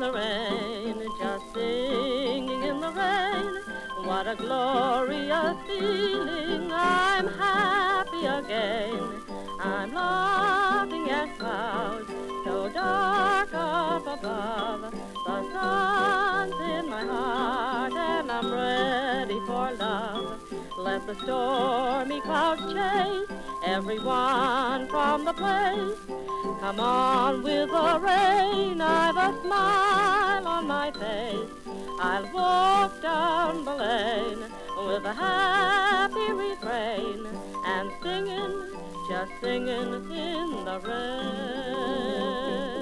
the rain, just singing in the rain. What a glorious feeling, I'm happy again. I'm laughing at clouds so dark up above. The sun's in my heart and I'm ready for love. Let the stormy clouds chase everyone from the place. Come on with the rain, I've a smile on my face. I'll walk down the lane with a happy refrain and singing, just singing in the rain.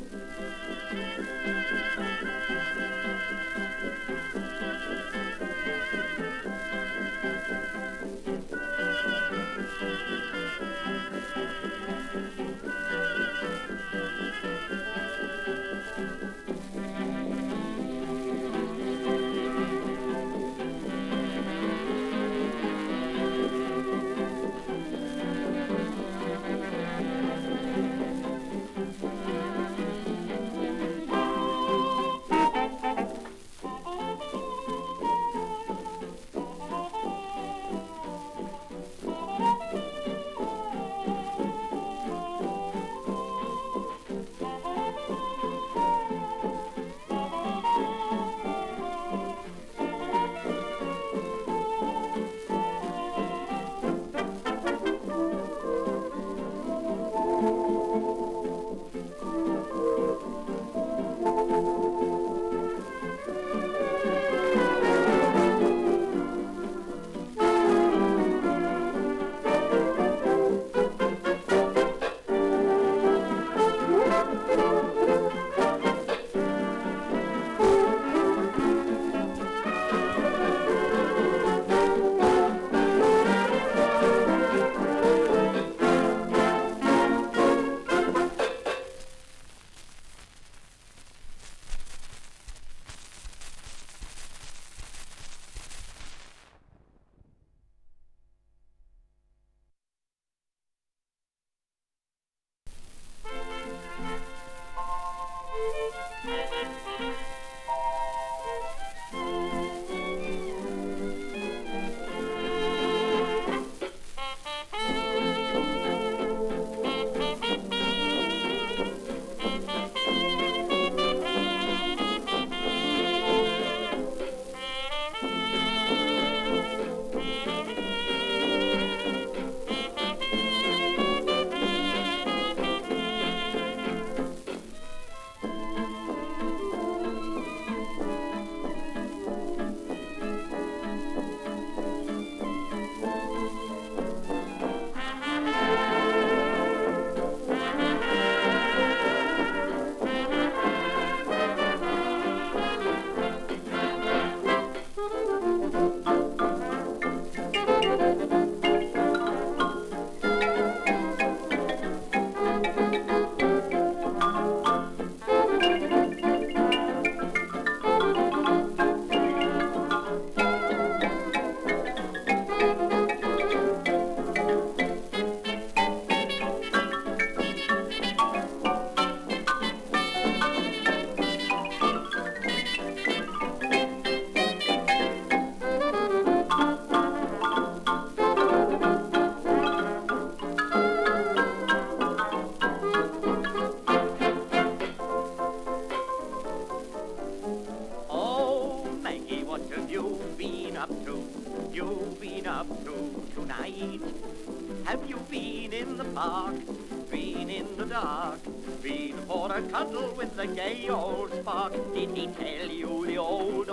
Have you been in the park, been in the dark, been for a cuddle with the gay old spark? Did he tell you the old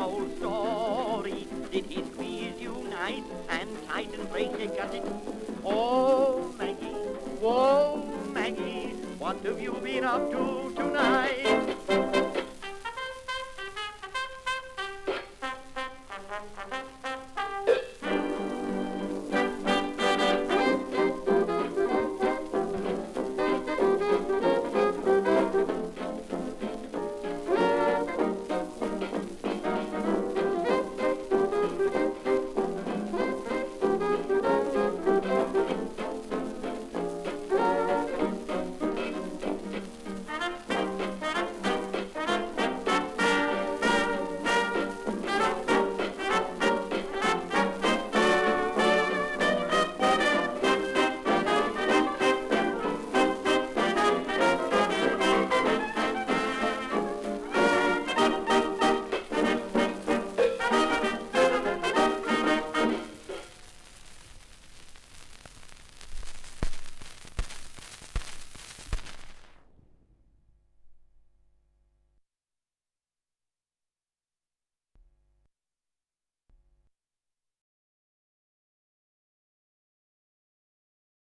story? Did he squeeze you nice and tight and break your gutted? Oh, Maggie, what have you been up to tonight?